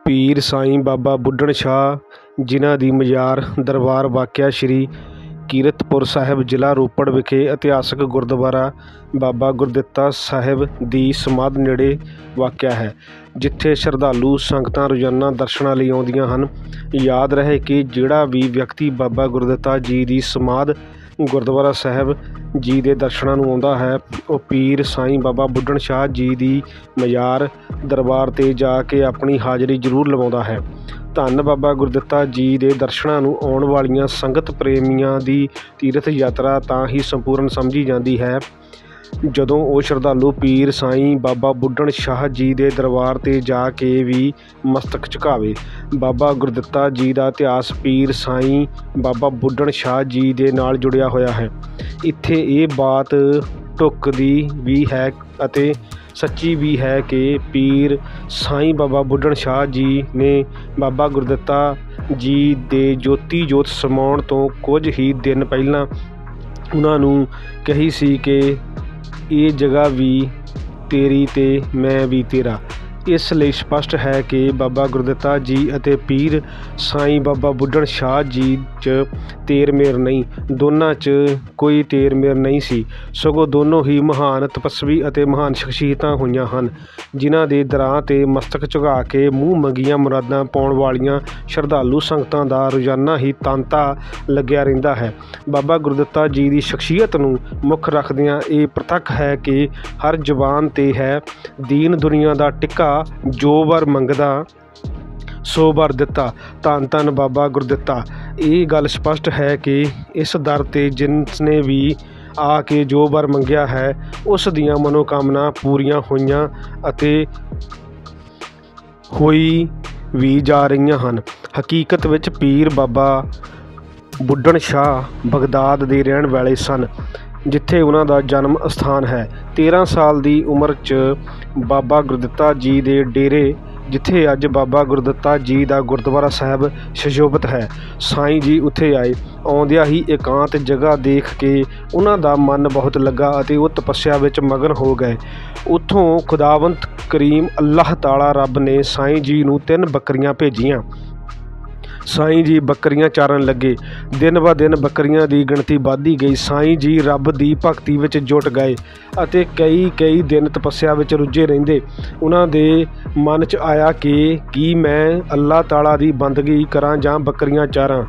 ਪੀਰ ਸਾਈਂ ਬਾਬਾ ਬੁੱਢਣ ਸ਼ਾਹ ਜਿਨ੍ਹਾਂ ਦੀ ਮਜ਼ਾਰ ਦਰਬਾਰ ਵਾਕਿਆ ਸ਼੍ਰੀ ਕੀਰਤਪੁਰ ਸਾਹਿਬ ਜ਼ਿਲ੍ਹਾ ਰੋਪੜ ਵਿਖੇ ਇਤਿਹਾਸਕ ਗੁਰਦੁਆਰਾ ਬਾਬਾ ਗੁਰਦਿੱਤਾ ਸਾਹਿਬ ਦੀ ਸਮਾਧ ਨੇੜੇ ਵਾਕਿਆ ਹੈ, ਜਿੱਥੇ ਸ਼ਰਧਾਲੂ ਸੰਗਤਾਂ ਰੋਜ਼ਾਨਾ ਦਰਸ਼ਨਾਂ ਲਈ ਆਉਂਦੀਆਂ ਹਨ। ਯਾਦ ਰਹੇ ਕਿ ਜਿਹੜਾ ਵੀ ਵਿਅਕਤੀ ਬਾਬਾ ਗੁਰਦਿੱਤਾ ਜੀ ਦੀ ਸਮਾਧ ਗੁਰਦੁਆਰਾ ਸਾਹਿਬ ਜੀ ਦੇ ਦਰਸ਼ਨਾਂ ਨੂੰ ਆਉਂਦਾ ਹੈ, ਉਹ ਪੀਰ ਸਾਈਂ ਬਾਬਾ ਬੁੱਢਣ ਸ਼ਾਹ ਜੀ ਦੀ ਮਜ਼ਾਰ ਦਰਬਾਰ 'ਤੇ ਜਾ ਕੇ ਆਪਣੀ ਹਾਜ਼ਰੀ ਜ਼ਰੂਰ ਲਵਾਉਂਦਾ ਹੈ। ਧੰਨ ਬਾਬਾ ਗੁਰਦਿੱਤਾ ਜੀ ਦੇ ਦਰਸ਼ਨਾਂ ਨੂੰ ਆਉਣ ਵਾਲੀਆਂ ਸੰਗਤ ਪ੍ਰੇਮੀਆਂ ਦੀ ਤੀਰਥ ਯਾਤਰਾ ਤਾਂ ਹੀ ਸੰਪੂਰਨ ਸਮਝੀ ਜਾਂਦੀ ਹੈ ਜਦੋਂ ਉਹ ਸ਼ਰਧਾਲੂ ਪੀਰ ਸਾਈਂ ਬਾਬਾ ਬੁੱਢਣ ਸ਼ਾਹ ਜੀ ਦੇ ਦਰਬਾਰ 'ਤੇ ਜਾ ਕੇ ਵੀ ਮਸਤਕ ਝੁਕਾਵੇ। ਬਾਬਾ ਗੁਰਦਿੱਤਾ ਜੀ ਦਾ ਇਤਿਹਾਸ ਪੀਰ ਸਾਈਂ ਬਾਬਾ ਬੁੱਢਣ ਸ਼ਾਹ ਜੀ ਦੇ ਨਾਲ ਜੁੜਿਆ ਹੋਇਆ ਹੈ। ਇੱਥੇ ਇਹ ਬਾਤ ਢੁੱਕਦੀ ਵੀ ਹੈ ਅਤੇ ਸੱਚੀ ਵੀ ਹੈ ਕਿ ਪੀਰ ਸਾਈਂ ਬਾਬਾ ਬੁੱਢਣ ਸ਼ਾਹ ਜੀ ਨੇ ਬਾਬਾ ਗੁਰਦਿੱਤਾ ਜੀ ਦੇ ਜੋਤੀ ਜੋਤ ਸਮਾਉਣ ਤੋਂ ਕੁਝ ਹੀ ਦਿਨ ਪਹਿਲਾਂ ਉਹਨਾਂ ਨੂੰ ਕਹੀ ਸੀ ਕਿ ਇਹ ਜਗ੍ਹਾ ਵੀ ਤੇਰੀ ਤੇ ਮੈਂ ਵੀ ਤੇਰਾ। ਇਸ ਲਈ ਸਪਸ਼ਟ ਹੈ ਕਿ ਬਾਬਾ ਗੁਰਦਿੱਤਾ ਜੀ ਅਤੇ ਪੀਰ ਸਾਈਂ ਬਾਬਾ ਬੁੱਢਣ ਸ਼ਾਹ ਜੀ 'ਚ ਤੇਰ ਮੇਰ ਨਹੀਂ, ਦੋਨਾਂ 'ਚ ਕੋਈ ਤੇਰ ਮੇਰ ਨਹੀਂ ਸੀ, ਸਗੋਂ ਦੋਨੋਂ ਹੀ ਮਹਾਨ ਤਪੱਸਵੀ ਅਤੇ ਮਹਾਨ ਸ਼ਖਸੀਅਤਾਂ ਹੋਈਆਂ ਹਨ, ਜਿਨ੍ਹਾਂ ਦੇ ਦਰਾਂ 'ਤੇ ਮਸਤਕ ਝੁਕਾ ਕੇ ਮੂੰਹ ਮੰਗੀਆਂ ਮੁਰਾਦਾਂ ਪਾਉਣ ਵਾਲੀਆਂ ਸ਼ਰਧਾਲੂ ਸੰਗਤਾਂ ਦਾ ਰੋਜ਼ਾਨਾ ਹੀ ਤਾਂਤਾ ਲੱਗਿਆ ਰਹਿੰਦਾ ਹੈ। ਬਾਬਾ ਗੁਰਦਿੱਤਾ ਜੀ ਦੀ ਸ਼ਖਸੀਅਤ ਨੂੰ ਮੁੱਖ ਰੱਖਦਿਆਂ ਇਹ ਪ੍ਰਤੱਖ ਹੈ ਕਿ ਹਰ ਜ਼ੁਬਾਨ 'ਤੇ ਹੈ, ਦੀਨ ਦੁਨੀਆ ਦਾ ਟਿੱਕਾ ਜੋ ਵਰ ਮੰਗਦਾ ਸੋ ਵਰ ਦਿੱਤਾ। ਧੰਨ ਧੰਨ ਬਾਬਾ ਗੁਰਦਿੱਤਾ। ਇਹ ਗੱਲ ਸਪਸ਼ਟ ਹੈ ਕਿ ਇਸ ਦਰ 'ਤੇ ਜਿਸ ਨੇ ਵੀ ਆ ਕੇ ਜੋ ਵਰ ਮੰਗਿਆ ਹੈ, ਉਸ ਦੀਆਂ ਮਨੋਕਾਮਨਾ ਪੂਰੀਆਂ ਹੋਈਆਂ ਅਤੇ ਹੋਈ ਵੀ ਜਾ ਰਹੀਆਂ ਹਨ। ਹਕੀਕਤ ਵਿੱਚ ਪੀਰ ਬਾਬਾ ਬੁੱਢਣ ਸ਼ਾਹ ਬਗਦਾਦ ਦੇ ਰਹਿਣ ਵਾਲੇ ਸਨ, ਜਿੱਥੇ ਉਹਨਾਂ ਦਾ ਜਨਮ ਅਸਥਾਨ ਹੈ। 13 ਸਾਲ ਦੀ ਉਮਰ 'ਚ ਬਾਬਾ ਗੁਰਦਿੱਤਾ ਜੀ ਦੇ ਡੇਰੇ, ਜਿੱਥੇ ਅੱਜ ਬਾਬਾ ਗੁਰਦਿੱਤਾ ਜੀ ਦਾ ਗੁਰਦੁਆਰਾ ਸਾਹਿਬ ਸੁਸ਼ੋਭਿਤ ਹੈ, ਸਾਈਂ ਜੀ ਉੱਥੇ ਆਏ। ਆਉਂਦਿਆਂ ਹੀ ਇਕਾਂਤ ਜਗ੍ਹਾ ਦੇਖ ਕੇ ਉਹਨਾਂ ਦਾ ਮਨ ਬਹੁਤ ਲੱਗਾ ਅਤੇ ਉਹ ਤਪੱਸਿਆ ਵਿੱਚ ਮਗਨ ਹੋ ਗਏ। ਉੱਥੋਂ ਖੁਦਾਵੰਤ ਕਰੀਮ ਅੱਲਾਹ ਤਾਲਾ ਰੱਬ ਨੇ ਸਾਈਂ ਜੀ ਨੂੰ 3 ਬੱਕਰੀਆਂ ਭੇਜੀਆਂ। ਸਾਈਂ ਜੀ ਬੱਕਰੀਆਂ ਚਾਰਨ ਲੱਗੇ। ਦਿਨ ਬ ਦਿਨ ਬੱਕਰੀਆਂ ਦੀ ਗਿਣਤੀ ਵੱਧਦੀ ਗਈ। ਸਾਈਂ ਜੀ ਰੱਬ ਦੀ ਭਗਤੀ ਵਿੱਚ ਜੁਟ ਗਏ ਅਤੇ ਕਈ ਦਿਨ ਤਪੱਸਿਆ ਵਿੱਚ ਰੁੱਝੇ ਰਹਿੰਦੇ। ਉਹਨਾਂ ਦੇ ਮਨ 'ਚ ਆਇਆ ਕਿ ਕੀ ਮੈਂ ਅੱਲਾਹ ਤਾਲਾ ਦੀ ਬੰਦਗੀ ਕਰਾਂ ਜਾਂ ਬੱਕਰੀਆਂ ਚਾਰਾਂ।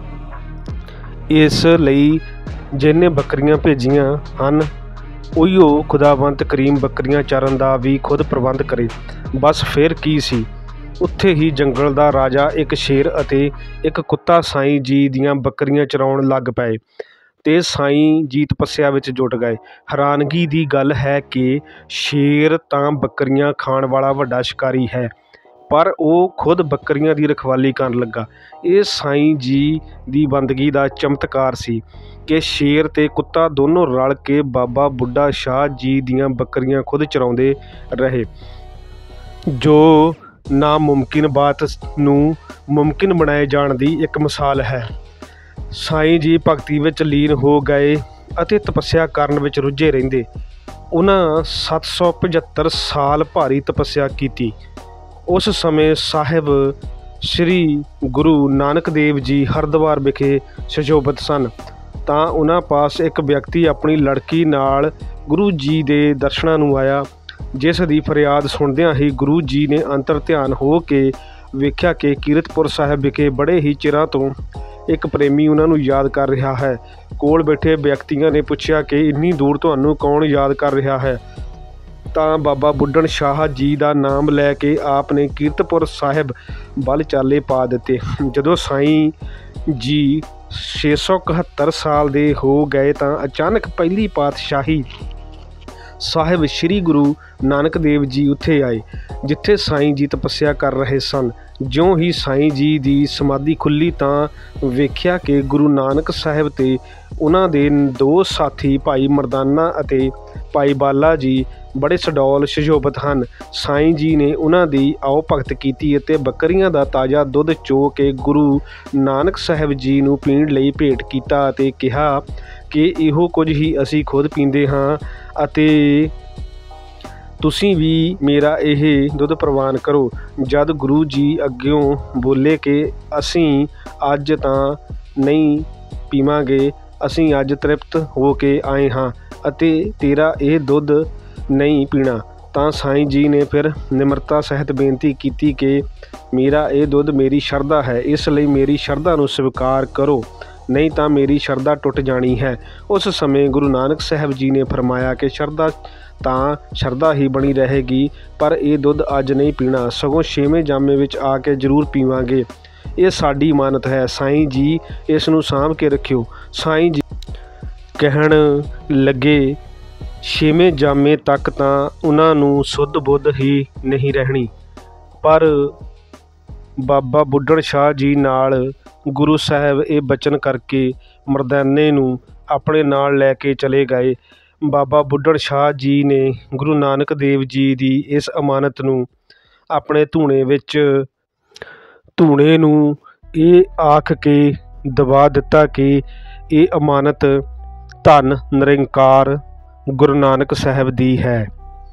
ਇਸ ਲਈ ਜਿਹਨੇ ਬੱਕਰੀਆਂ ਭੇਜੀਆਂ ਹਨ, ਉਹੀਓ ਖੁਦਾਵੰਤ ਕਰੀਮ ਬੱਕਰੀਆਂ ਚਾਰਨ ਦਾ ਵੀ ਖੁਦ ਪ੍ਰਬੰਧ ਕਰੇ। ਬਸ ਫਿਰ ਕੀ ਸੀ, ਉੱਥੇ ਹੀ ਜੰਗਲ ਦਾ ਰਾਜਾ ਇੱਕ ਸ਼ੇਰ ਅਤੇ ਇੱਕ ਕੁੱਤਾ ਸਾਈਂ ਜੀ ਦੀਆਂ ਬੱਕਰੀਆਂ ਚਰਾਉਣ ਲੱਗ ਪਏ ਤੇ ਸਾਈਂ ਜੀ ਤਪੱਸਿਆ ਵਿੱਚ ਜੁਟ ਗਏ। ਹੈਰਾਨਗੀ ਦੀ ਗੱਲ ਹੈ ਕਿ ਸ਼ੇਰ ਤਾਂ ਬੱਕਰੀਆਂ ਖਾਣ ਵਾਲਾ ਵੱਡਾ ਸ਼ਿਕਾਰੀ ਹੈ, ਪਰ ਉਹ ਖੁਦ ਬੱਕਰੀਆਂ ਦੀ ਰਖਵਾਲੀ ਕਰਨ ਲੱਗਾ। ਇਹ ਸਾਈਂ ਜੀ ਦੀ ਬੰਦਗੀ ਦਾ ਚਮਤਕਾਰ ਸੀ ਕਿ ਸ਼ੇਰ ਤੇ ਕੁੱਤਾ ਦੋਨੋਂ ਰਲ ਕੇ ਬਾਬਾ ਬੁੱਢਾ ਸ਼ਾਹ ਜੀ ਦੀਆਂ ਬੱਕਰੀਆਂ ਖੁਦ ਚਰਾਉਂਦੇ ਰਹੇ, ਜੋ ਨਾਮੁਮਕਿਨ ਬਾਤ ਨੂੰ ਮੁਮਕਿਨ ਬਣਾਏ ਜਾਣ ਦੀ ਇੱਕ ਮਿਸਾਲ ਹੈ। ਸਾਈਂ ਜੀ ਭਗਤੀ ਵਿੱਚ ਲੀਨ ਹੋ ਗਏ ਅਤੇ ਤਪੱਸਿਆ ਕਰਨ ਵਿੱਚ ਰੁੱਝੇ ਰਹਿੰਦੇ। ਉਹਨਾਂ 775 ਸਾਲ ਭਾਰੀ ਤਪੱਸਿਆ ਕੀਤੀ। ਉਸ ਸਮੇਂ ਸਾਹਿਬ ਸ੍ਰੀ ਗੁਰੂ ਨਾਨਕ ਦੇਵ ਜੀ ਹਰਿਦੁਆਰ ਵਿਖੇ ਸੁਸ਼ੋਭਿਤ ਸਨ, ਤਾਂ ਉਹਨਾਂ ਪਾਸ ਇੱਕ ਵਿਅਕਤੀ ਆਪਣੀ ਲੜਕੀ ਨਾਲ ਗੁਰੂ ਜੀ ਦੇ ਦਰਸ਼ਨਾਂ ਨੂੰ ਆਇਆ, ਜਿਸ ਦੀ ਫਰਿਆਦ ਸੁਣਦਿਆਂ ਹੀ ਗੁਰੂ ਜੀ ਨੇ ਅੰਤਰ ਧਿਆਨ ਹੋ ਕੇ ਵੇਖਿਆ ਕਿ ਕੀਰਤਪੁਰ ਸਾਹਿਬ ਵਿਖੇ ਬੜੇ ਹੀ ਚਿਰਾਂ ਤੋਂ ਇੱਕ ਪ੍ਰੇਮੀ ਉਹਨਾਂ ਨੂੰ ਯਾਦ ਕਰ ਰਿਹਾ ਹੈ। ਕੋਲ ਬੈਠੇ ਵਿਅਕਤੀਆਂ ਨੇ ਪੁੱਛਿਆ ਕਿ ਇੰਨੀ ਦੂਰ ਤੁਹਾਨੂੰ ਕੌਣ ਯਾਦ ਕਰ ਰਿਹਾ ਹੈ, ਤਾਂ ਬਾਬਾ ਬੁੱਢਣ ਸ਼ਾਹ ਜੀ ਦਾ ਨਾਮ ਲੈ ਕੇ ਆਪ ਨੇ ਕੀਰਤਪੁਰ ਸਾਹਿਬ ਵੱਲ ਚਾਲੇ ਪਾ ਦਿੱਤੇ। ਜਦੋਂ ਸਾਈਂ ਜੀ 671 ਸਾਲ ਦੇ ਹੋ ਗਏ ਤਾਂ ਅਚਾਨਕ ਪਹਿਲੀ ਪਾਤਸ਼ਾਹੀ ਸਾਹਿਬ ਸ੍ਰੀ ਗੁਰੂ ਨਾਨਕ ਦੇਵ ਜੀ ਉੱਥੇ ਆਏ, ਜਿੱਥੇ ਸਾਈਂ ਜੀ ਤਪੱਸਿਆ ਕਰ ਰਹੇ ਸਨ। ਜਿਉਂ ਹੀ ਸਾਈਂ ਜੀ ਦੀ ਸਮਾਧੀ ਖੁੱਲ੍ਹੀ ਤਾਂ ਵੇਖਿਆ ਕਿ ਗੁਰੂ ਨਾਨਕ ਸਾਹਿਬ ਤੇ ਉਹਨਾਂ ਦੇ 2 ਸਾਥੀ ਭਾਈ ਮਰਦਾਨਾ ਅਤੇ ਭਾਈ ਬਾਲਾ ਜੀ ਬੜੇ ਸਡੌਲ ਸੁਸ਼ੋਭਿਤ ਹਨ। ਸਾਈਂ ਜੀ ਨੇ ਉਹਨਾਂ ਦੀ ਆਓ ਭਗਤ ਕੀਤੀ ਅਤੇ ਬੱਕਰੀਆਂ ਦਾ ਤਾਜ਼ਾ ਦੁੱਧ ਚੋ ਕੇ ਗੁਰੂ ਨਾਨਕ ਸਾਹਿਬ ਜੀ ਨੂੰ ਪੀਣ ਲਈ ਭੇਟ ਕੀਤਾ ਅਤੇ ਕਿਹਾ ਕਿ ਇਹੋ ਕੁਝ ਹੀ ਅਸੀਂ ਖੁਦ ਪੀਂਦੇ ਹਾਂ ਅਤੇ ਤੁਸੀਂ ਵੀ ਮੇਰਾ ਇਹ ਦੁੱਧ ਪ੍ਰਵਾਨ ਕਰੋ। ਜਦ ਗੁਰੂ ਜੀ ਅੱਗਿਓਂ ਬੋਲੇ ਕਿ ਅਸੀਂ ਅੱਜ ਤਾਂ ਨਹੀਂ ਪੀਵਾਂਗੇ, ਅਸੀਂ ਅੱਜ ਤ੍ਰਿਪਤ ਹੋ ਕੇ ਆਏ ਹਾਂ ਅਤੇ ਤੇਰਾ ਇਹ ਦੁੱਧ ਨਹੀਂ ਪੀਣਾ, ਤਾਂ ਸਾਈਂ ਜੀ ਨੇ ਫਿਰ ਨਿਮਰਤਾ ਸਹਿਤ ਬੇਨਤੀ ਕੀਤੀ ਕਿ ਮੇਰਾ ਇਹ ਦੁੱਧ ਮੇਰੀ ਸ਼ਰਧਾ ਹੈ, ਇਸ ਲਈ ਮੇਰੀ ਸ਼ਰਧਾ ਨੂੰ ਸਵੀਕਾਰ ਕਰੋ, ਨਹੀਂ ਤਾਂ ਮੇਰੀ ਸ਼ਰਧਾ ਟੁੱਟ ਜਾਣੀ ਹੈ। ਉਸ ਸਮੇਂ ਗੁਰੂ ਨਾਨਕ ਸਾਹਿਬ ਜੀ ਨੇ ਫਰਮਾਇਆ ਕਿ ਸ਼ਰਧਾ ਤਾਂ ਸ਼ਰਧਾ ਹੀ ਬਣੀ ਰਹੇਗੀ, ਪਰ ਇਹ ਦੁੱਧ ਅੱਜ ਨਹੀਂ ਪੀਣਾ, ਸਗੋਂ 6ਵੇਂ ਜਾਮੇ ਵਿੱਚ ਆ ਕੇ ਜ਼ਰੂਰ ਪੀਵਾਂਗੇ। ਇਹ ਸਾਡੀ ਮਾਨਤ ਹੈ, ਸਾਈਂ ਜੀ ਇਸ ਨੂੰ ਸਾਂਭ ਕੇ ਰੱਖਿਓ। ਸਾਈਂ ਜੀ ਕਹਿਣ ਲੱਗੇ 6ਵੇਂ ਜਾਮੇ ਤੱਕ ਤਾਂ ਉਹਨਾਂ ਨੂੰ ਸੁੱਧ ਬੁੱਧ ਹੀ ਨਹੀਂ ਰਹਿਣੀ, ਪਰ ਬਾਬਾ ਬੁੱਢਣ ਸ਼ਾਹ ਜੀ ਨਾਲ ਗੁਰੂ ਸਾਹਿਬ ਇਹ ਬਚਨ ਕਰਕੇ ਮਰਦਾਨੇ ਨੂੰ ਆਪਣੇ ਨਾਲ ਲੈ ਕੇ ਚਲੇ ਗਏ। ਬਾਬਾ ਬੁੱਢਣ ਸ਼ਾਹ ਜੀ ਨੇ ਗੁਰੂ ਨਾਨਕ ਦੇਵ ਜੀ ਦੀ ਇਸ ਅਮਾਨਤ ਨੂੰ ਆਪਣੇ ਧੂਣੇ ਨੂੰ ਇਹ ਆਖ ਕੇ ਦਬਾ ਦਿੱਤਾ ਕਿ ਇਹ ਅਮਾਨਤ ਧੰਨ ਨਿਰੰਕਾਰ ਗੁਰੂ ਨਾਨਕ ਸਾਹਿਬ ਦੀ ਹੈ।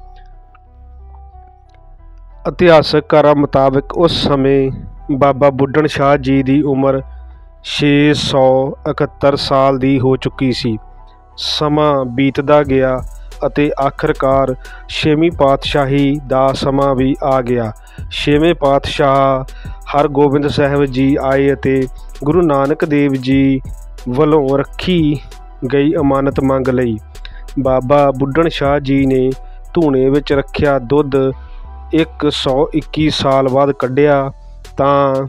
ਇਤਿਹਾਸਕਾਰਾਂ ਮੁਤਾਬਕ ਉਸ ਸਮੇਂ ਬਾਬਾ ਬੁੱਢਣ ਸ਼ਾਹ ਜੀ ਦੀ ਉਮਰ 671 ਸਾਲ ਦੀ ਹੋ ਚੁੱਕੀ ਸੀ। ਸਮਾਂ ਬੀਤਦਾ ਗਿਆ ਅਤੇ ਆਖਰਕਾਰ 6ਵੀਂ ਪਾਤਸ਼ਾਹੀ ਦਾ ਸਮਾਂ ਵੀ ਆ ਗਿਆ। 6ਵੇਂ ਪਾਤਸ਼ਾਹ ਹਰਗੋਬਿੰਦ ਸਾਹਿਬ ਜੀ ਆਏ ਅਤੇ ਗੁਰੂ ਨਾਨਕ ਦੇਵ ਜੀ ਵੱਲੋਂ ਰੱਖੀ ਗਈ ਅਮਾਨਤ ਮੰਗ ਲਈ। ਬਾਬਾ ਬੁੱਢਣ ਸ਼ਾਹ ਜੀ ਨੇ ਧੂਣੇ ਵਿੱਚ ਰੱਖਿਆ ਦੁੱਧ 121 ਸਾਲ ਬਾਅਦ ਕੱਢਿਆ ਤਾਂ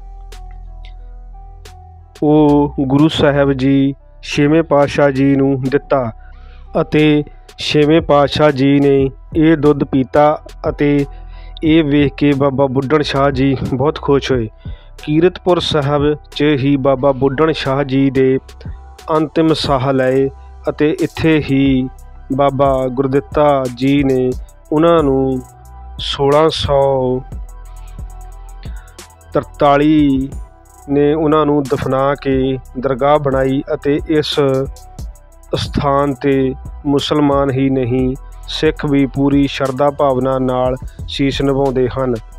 ਉਹ ਗੁਰੂ ਸਾਹਿਬ ਜੀ 6ਵੇਂ ਪਾਤਸ਼ਾਹ ਜੀ ਨੂੰ ਦਿੱਤਾ ਅਤੇ 6ਵੇਂ ਪਾਤਸ਼ਾਹ ਜੀ ਨੇ ਇਹ ਦੁੱਧ ਪੀਤਾ ਅਤੇ ਇਹ ਵੇਖ ਕੇ ਬਾਬਾ ਬੁੱਢਣ ਸ਼ਾਹ ਜੀ ਬਹੁਤ ਖੁਸ਼ ਹੋਏ। ਕੀਰਤਪੁਰ ਸਾਹਿਬ 'ਚ ਹੀ ਬਾਬਾ ਬੁੱਢਣ ਸ਼ਾਹ ਜੀ ਦੇ ਅੰਤਿਮ ਸਾਹ ਲਏ ਅਤੇ ਇੱਥੇ ਹੀ ਬਾਬਾ ਗੁਰਦਿੱਤਾ ਜੀ ਨੇ ਉਹਨਾਂ ਨੂੰ 1643 ਨੇ ਉਹਨਾਂ ਨੂੰ ਦਫਨਾ ਕੇ ਦਰਗਾਹ ਬਣਾਈ ਅਤੇ ਇਸ ਸਥਾਨ 'ਤੇ ਮੁਸਲਮਾਨ ਹੀ ਨਹੀਂ ਸਿੱਖ ਵੀ ਪੂਰੀ ਸ਼ਰਧਾ ਭਾਵਨਾ ਨਾਲ ਸੀਸ ਨਿਭਾਉਂਦੇ ਹਨ।